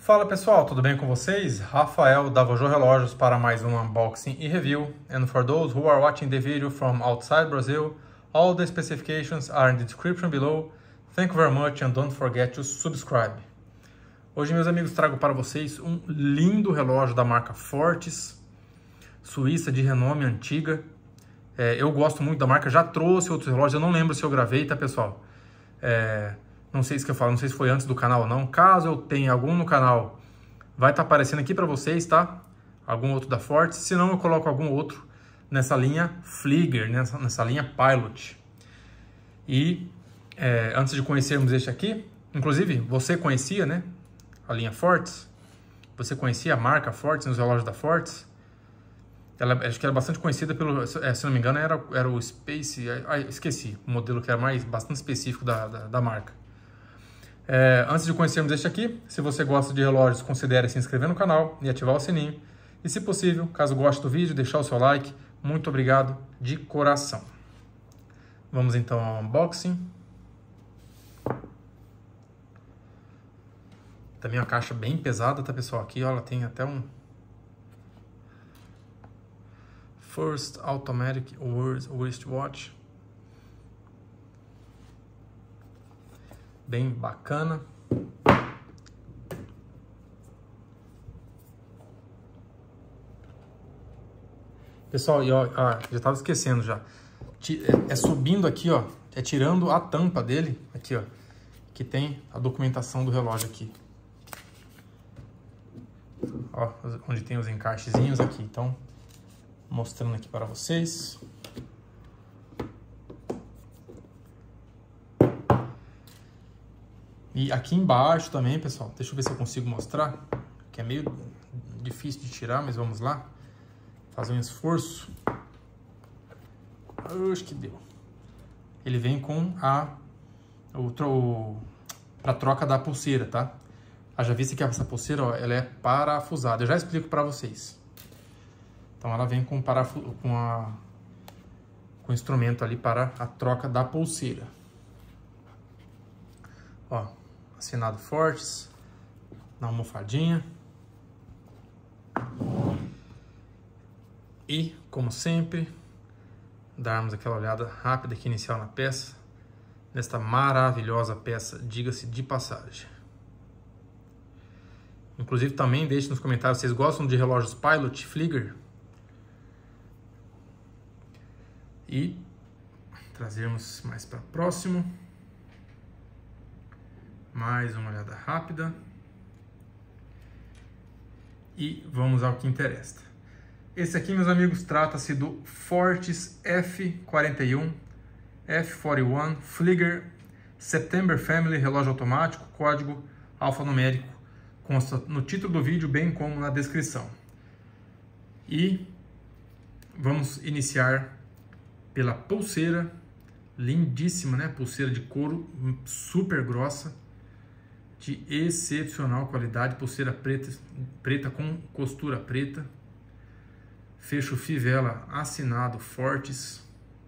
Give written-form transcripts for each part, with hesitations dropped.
Fala pessoal, tudo bem com vocês? Rafael da Vojô Relógios para mais um unboxing e review. And for those who are watching the video from outside Brazil, all the specifications are in the description below. Thank you very much and don't forget to subscribe. Hoje, meus amigos, trago para vocês um lindo relógio da marca Fortis, suíça de renome antiga. Eu gosto muito da marca, já trouxe outros relógios, eu não lembro se eu gravei, tá pessoal? Não sei se que eu falo, não sei se foi antes do canal ou não. Caso eu tenha algum no canal, vai estar aparecendo aqui para vocês, tá? Algum outro da Fortis. Se não, eu coloco algum outro nessa linha Flieger, nessa linha Pilot. E antes de conhecermos este aqui, inclusive você conhecia, né? A linha Fortis. Você conhecia a marca Fortis nos relógios da Fortis? Acho que era bastante conhecida pelo, se não me engano, era o Space. Esqueci o modelo que era bastante específico da marca. Antes de conhecermos este aqui, se você gosta de relógios, considere se inscrever no canal e ativar o sininho. E se possível, caso goste do vídeo, deixar o seu like. Muito obrigado de coração. Vamos então ao unboxing. Também uma caixa bem pesada, tá pessoal? Aqui ó, ela tem até um First Automatic Wristwatch. Bem bacana. Pessoal, e ó, já estava esquecendo já. Subindo aqui, ó, tirando a tampa dele, aqui, ó, que tem a documentação do relógio aqui. Ó, onde tem os encaixezinhos aqui. Então, mostrando aqui para vocês. E aqui embaixo também, pessoal, deixa eu ver se eu consigo mostrar, que é meio difícil de tirar, mas vamos lá. Fazer um esforço. Acho que deu. Ele vem com para troca da pulseira, tá? Haja vista que essa pulseira, ó, ela é parafusada. Eu já explico para vocês. Então ela vem com o instrumento ali para a troca da pulseira. Ó, assinado Fortis, na almofadinha. E, como sempre, darmos aquela olhada rápida aqui inicial na peça, nesta maravilhosa peça, diga-se de passagem. Inclusive também deixe nos comentários, vocês gostam de relógios Pilot, Flieger? E trazermos mais para próximo. Mais uma olhada rápida. E vamos ao que interessa. Esse aqui, meus amigos, trata-se do Fortis F41 Flieger September Family relógio automático, código alfanumérico, consta no título do vídeo, bem como na descrição. E vamos iniciar pela pulseira, lindíssima, né? Pulseira de couro super grossa, de excepcional qualidade, pulseira preta com costura preta, fecho fivela assinado Fortis.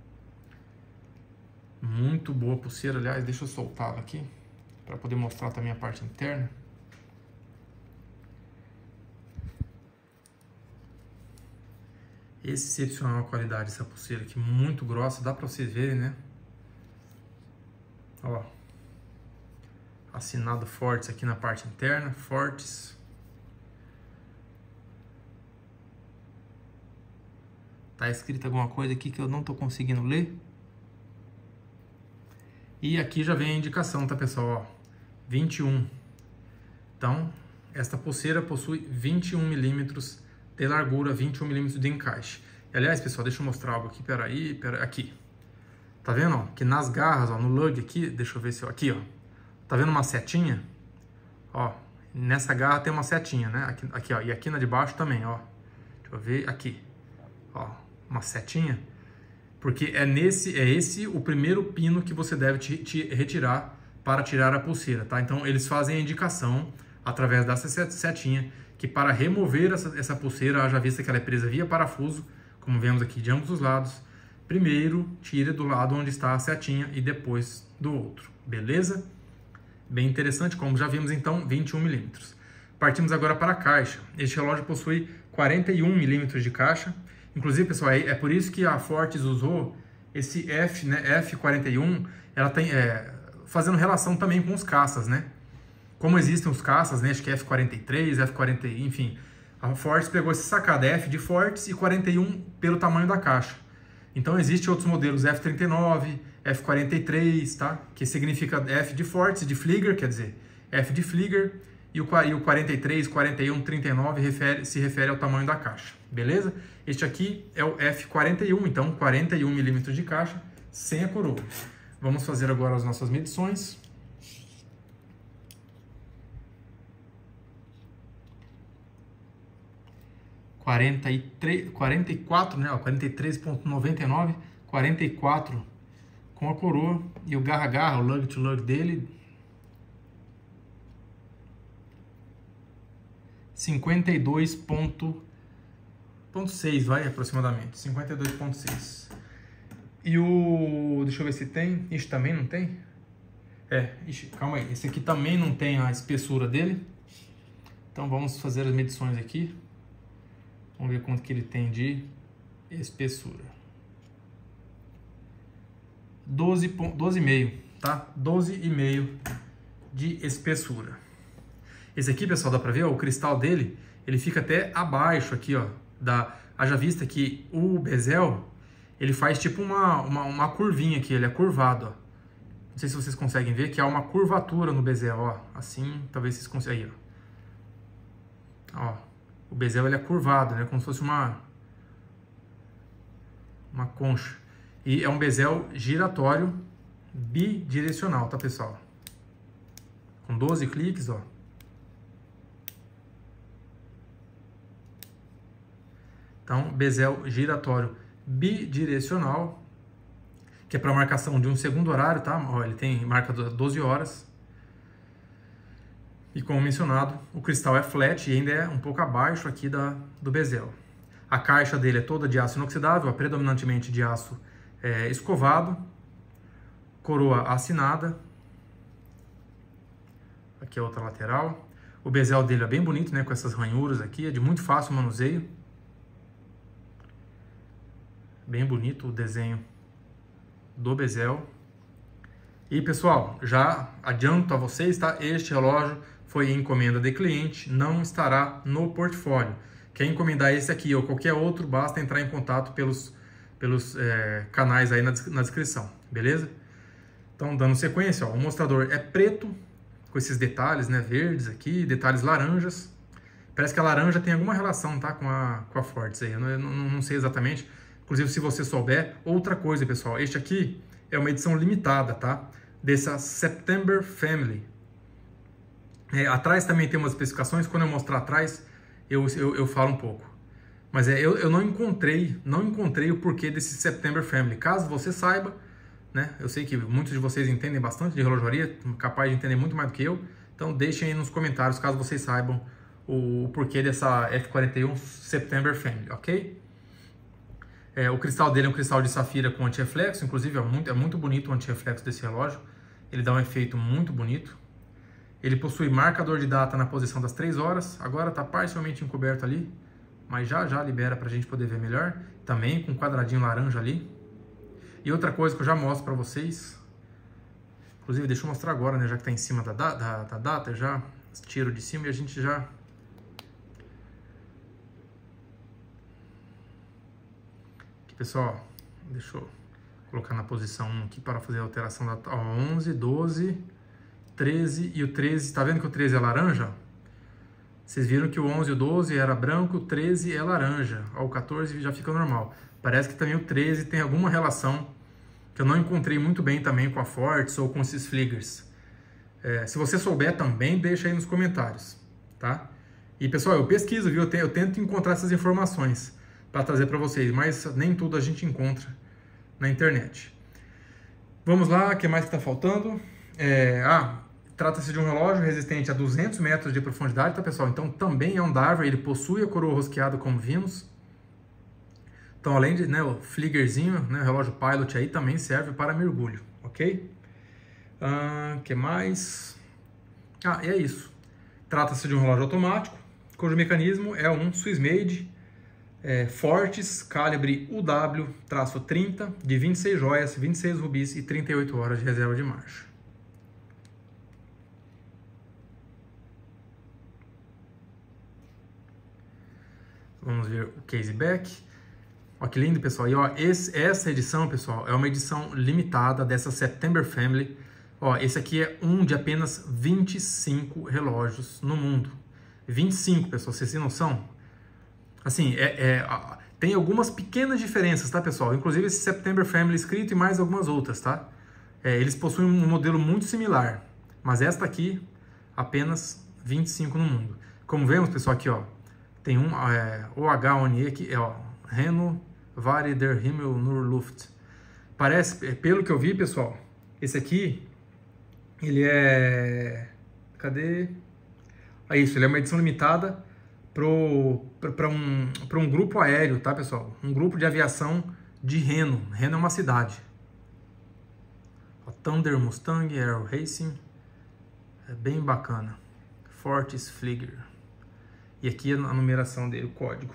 Muito boa pulseira, aliás, deixa eu soltá-la aqui para poder mostrar também a parte interna. Excepcional qualidade essa pulseira aqui, muito grossa, dá para vocês verem, né? Ó, assinado Fortis aqui na parte interna, Fortis. Tá escrito alguma coisa aqui que eu não tô conseguindo ler. E aqui já vem a indicação, tá pessoal? Ó, 21. Então, esta pulseira possui 21 milímetros de largura, 21 milímetros de encaixe. E, aliás, pessoal, deixa eu mostrar algo aqui, peraí, aqui. Tá vendo, ó, que nas garras, ó, no lug aqui, deixa eu ver se, ó, aqui, ó. Tá vendo uma setinha? Ó, nessa garra tem uma setinha, né? Aqui, ó, e aqui na de baixo também, ó. Deixa eu ver aqui. Ó, uma setinha. Porque é esse o primeiro pino que você deve retirar para tirar a pulseira, tá? Então, eles fazem a indicação, através dessa setinha, que para remover essa pulseira, haja vista que ela é presa via parafuso, como vemos aqui de ambos os lados, primeiro tire do lado onde está a setinha e depois do outro, beleza? Bem interessante, como já vimos então, 21 milímetros. Partimos agora para a caixa. Este relógio possui 41 milímetros de caixa. Inclusive, pessoal, é por isso que a Fortis usou esse F, né, F41, ela tem, fazendo relação também com os caças, né? Como existem os caças, né? Acho que F43, F40, enfim. A Fortis pegou essa sacada F de Fortis e 41 pelo tamanho da caixa. Então, existem outros modelos F39, F43, tá? Que significa F de Fortis, de Flieger, quer dizer, F de Flieger, e o 43, 41, 39 se refere ao tamanho da caixa, beleza? Este aqui é o F41, então 41 milímetros de caixa, sem a coroa. Vamos fazer agora as nossas medições. $44, né? 43,99, 44 com a coroa e o garra-garra, o lug-to-lug dele, 52,6, vai, aproximadamente, 52,6. E o... deixa eu ver se tem, ixi, também não tem? Ixi, calma aí, esse aqui também não tem a espessura dele. Então vamos fazer as medições aqui. Vamos ver quanto que ele tem de espessura. 12,5, tá? 12,5 de espessura. Esse aqui, pessoal, dá pra ver, ó, o cristal dele, ele fica até abaixo aqui, ó, haja vista que o bezel, ele faz tipo uma curvinha aqui, ele é curvado, ó. Não sei se vocês conseguem ver que há uma curvatura no bezel, ó, assim, talvez vocês consigam, aí, ó. O bezel, ele é curvado, né, como se fosse uma concha. E é um bezel giratório bidirecional, tá, pessoal? Com 12 cliques, ó. Então, bezel giratório bidirecional, que é para marcação de um segundo horário, tá? Ó, ele tem marca 12 horas. E como mencionado, o cristal é flat e ainda é um pouco abaixo aqui do bezel. A caixa dele é toda de aço inoxidável, predominantemente de aço escovado, coroa assinada. Aqui é a outra lateral. O bezel dele é bem bonito, né? Com essas ranhuras aqui, é de muito fácil manuseio. Bem bonito o desenho do bezel. E pessoal, já adianto a vocês, tá? Este relógio foi encomenda de cliente, não estará no portfólio. Quer encomendar esse aqui ou qualquer outro, basta entrar em contato pelos canais aí na descrição, beleza? Então, dando sequência, ó, o mostrador é preto, com esses detalhes, né, verdes aqui, detalhes laranjas. Parece que a laranja tem alguma relação, tá, com a Fortis aí, eu não sei exatamente. Inclusive, se você souber, outra coisa, pessoal, este aqui é uma edição limitada, tá? Dessa September Family. Atrás também tem umas especificações, quando eu mostrar atrás, eu falo um pouco. Mas eu não encontrei o porquê desse September Family. Caso você saiba, né? Eu sei que muitos de vocês entendem bastante de relojoaria, capaz de entender muito mais do que eu. Então deixem aí nos comentários, caso vocês saibam o porquê dessa F41 September Family, ok? O cristal dele é um cristal de safira com antirreflexo, inclusive é muito bonito o antirreflexo desse relógio. Ele dá um efeito muito bonito. Ele possui marcador de data na posição das 3 horas, agora está parcialmente encoberto ali, mas já libera para a gente poder ver melhor. Também com um quadradinho laranja ali. E outra coisa que eu já mostro para vocês, inclusive deixa eu mostrar agora, né, já que está em cima da data, eu já tiro de cima e a gente já... Aqui, pessoal, deixa eu colocar na posição 1 aqui para fazer a alteração da... Ó, 11, 12, 13 e o 13, tá vendo que o 13 é laranja? Vocês viram que o 11 e o 12 era branco, o 13 é laranja. Ó, o 14 já fica normal. Parece que também o 13 tem alguma relação que eu não encontrei muito bem também com a Fortis ou com esses Fliegers. Se você souber também, deixa aí nos comentários, tá? E pessoal, eu pesquiso, viu? Eu tento encontrar essas informações para trazer para vocês, mas nem tudo a gente encontra na internet. Vamos lá, o que mais que está faltando? Trata-se de um relógio resistente a 200 metros de profundidade, tá, pessoal? Então também é um diver, ele possui a coroa rosqueada, como vimos. Então, além de, né, o Fliegerzinho, né, o relógio Pilot aí também serve para mergulho, ok? Que mais? E é isso. Trata-se de um relógio automático, cujo mecanismo é um Swiss Made Fortis calibre UW-30 de 26 joias, 26 rubis e 38 horas de reserva de marcha. Vamos ver o case back. Olha que lindo, pessoal. E ó, essa edição, pessoal, é uma edição limitada dessa September Family. Ó, esse aqui é um de apenas 25 relógios no mundo. 25, pessoal, vocês têm noção? Assim, tem algumas pequenas diferenças, tá, pessoal? Inclusive esse September Family escrito e mais algumas outras, tá? Eles possuem um modelo muito similar, mas esta aqui, apenas 25 no mundo. Como vemos, pessoal, aqui, ó, tem um OH-ONE aqui, ó, Reno Vare der Himmel nur Luft. Parece, pelo que eu vi, pessoal, esse aqui, ele é... Cadê? Isso, ele é uma edição limitada para um grupo aéreo, tá, pessoal? Um grupo de aviação de Reno. Reno é uma cidade. Thunder Mustang Aero Racing. É bem bacana. Fortis Flieger. E aqui a numeração dele, o código.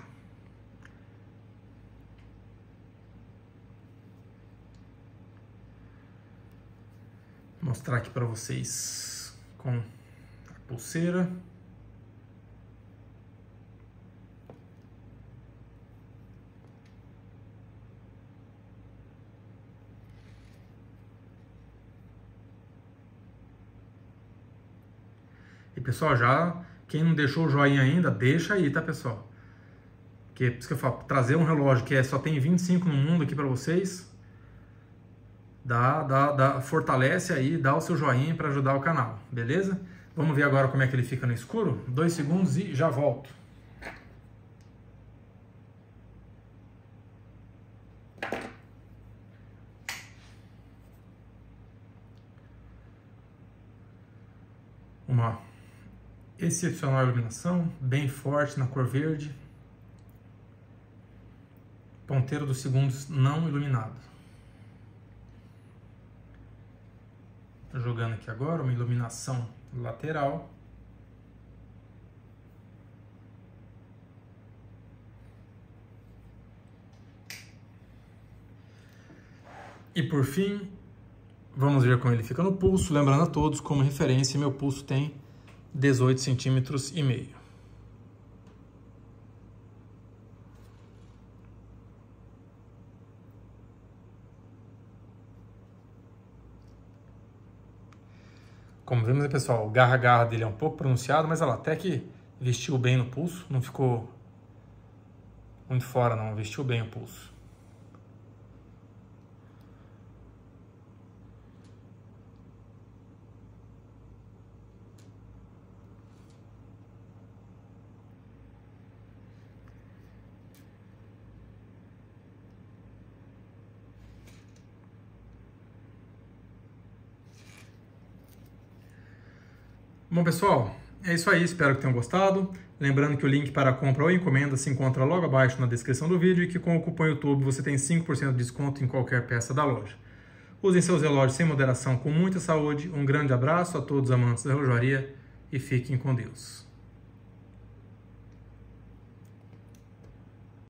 Vou mostrar aqui para vocês com a pulseira. E pessoal, quem não deixou o joinha ainda, deixa aí, tá, pessoal? Porque, por isso que eu falo, trazer um relógio que só tem 25 no mundo aqui para vocês, fortalece aí, dá o seu joinha para ajudar o canal, beleza? Vamos ver agora como é que ele fica no escuro? 2 segundos e já volto. Uma excepcional iluminação, bem forte na cor verde. Ponteiro dos segundos não iluminado. Tô jogando aqui agora uma iluminação lateral. E por fim, vamos ver como ele fica no pulso. Lembrando a todos, como referência, meu pulso tem 18,5 centímetros. Como vemos aí, pessoal, o garra-garra dele é um pouco pronunciado, mas olha lá, até que vestiu bem no pulso, não ficou muito fora não, vestiu bem o pulso. Bom, pessoal, é isso aí, espero que tenham gostado. Lembrando que o link para a compra ou encomenda se encontra logo abaixo na descrição do vídeo e que com o cupom YouTube você tem 5% de desconto em qualquer peça da loja. Usem seus relógios sem moderação, com muita saúde. Um grande abraço a todos os amantes da relojaria e fiquem com Deus.